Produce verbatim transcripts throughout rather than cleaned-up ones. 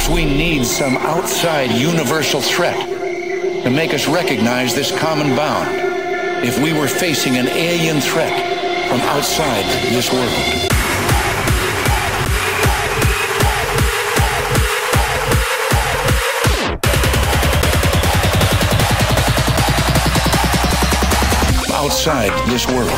Perhaps we need some outside universal threat to make us recognize this common bound if we were facing an alien threat from outside this world. Outside this world.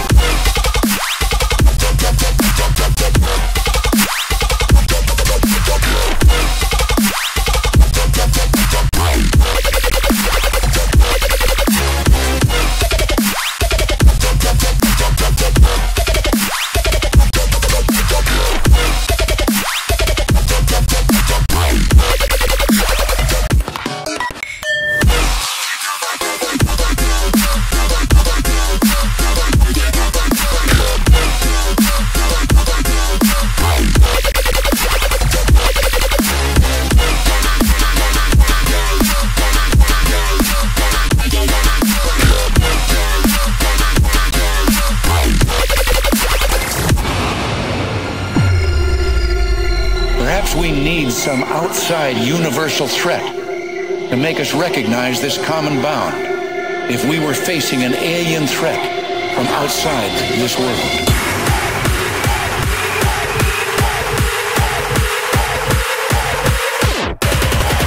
Perhaps we need some outside universal threat to make us recognize this common bound if we were facing an alien threat from outside this world.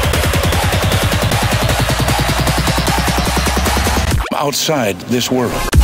Outside this world.